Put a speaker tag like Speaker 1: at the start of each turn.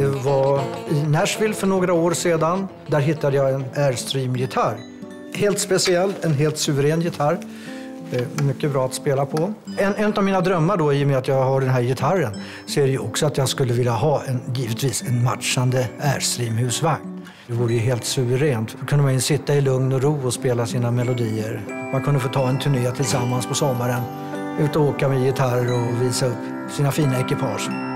Speaker 1: Det var i Nashville för några år sedan. Där hittade jag en Airstream-gitarr. Helt speciell, en helt suverän gitarr. Mycket bra att spela på. En av mina drömmar då, i och med att jag har den här gitarren, så är det ju också att jag skulle vilja ha givetvis en matchande Airstream-husvagn. Det vore ju helt suveränt. Då kunde man ju sitta i lugn och ro och spela sina melodier. Man kunde få ta en turné tillsammans på sommaren. Ut och åka med gitarr och visa upp sina fina ekipage.